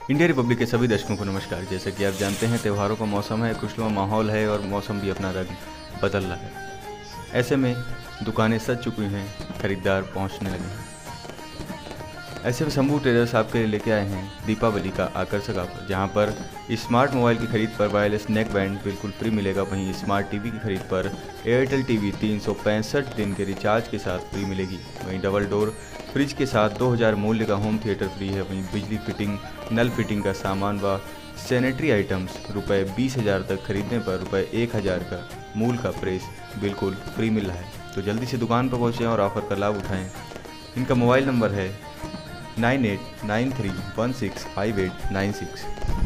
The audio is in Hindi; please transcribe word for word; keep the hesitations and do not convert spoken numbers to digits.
इंडिया रिपब्लिक के सभी दर्शकों को नमस्कार। जैसे कि आप जानते हैं, त्योहारों का मौसम है, खुशनुमा माहौल है और मौसम भी अपना रंग बदल रहा है। ऐसे में दुकानें सज चुकी हैं, खरीदार पहुंचने लगे हैं। ऐसे में शंभू ट्रेडर्स आपके लिए लेके आए हैं दीपावली का आकर्षक ऑफर, जहां पर स्मार्ट मोबाइल की खरीद पर वायरलेस नेक बैंड बिल्कुल फ्री मिलेगा। वहीं स्मार्ट टीवी की खरीद पर एयरटेल टीवी तीन सौ पैंसठ दिन के रिचार्ज के साथ फ्री मिलेगी। वहीं डबल डोर फ्रिज के साथ दो हज़ार मूल्य का होम थिएटर फ्री है। वहीं बिजली फिटिंग, नल फिटिंग का सामान व सैनिटरी आइटम्स रुपए बीस हज़ार तक खरीदने पर रुपए एक हज़ार का मूल का प्रेस बिल्कुल फ्री मिल रहा है। तो जल्दी से दुकान पर पहुँचें और ऑफर का लाभ उठाएं। इनका मोबाइल नंबर है nine eight nine three one six five eight nine six.